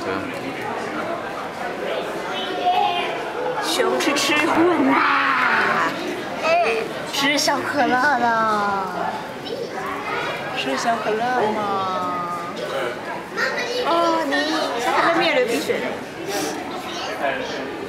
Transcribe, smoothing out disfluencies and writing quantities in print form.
熊是吃荤啦，吃小可乐了，吃小可乐吗？哦，你小可乐没有流鼻水。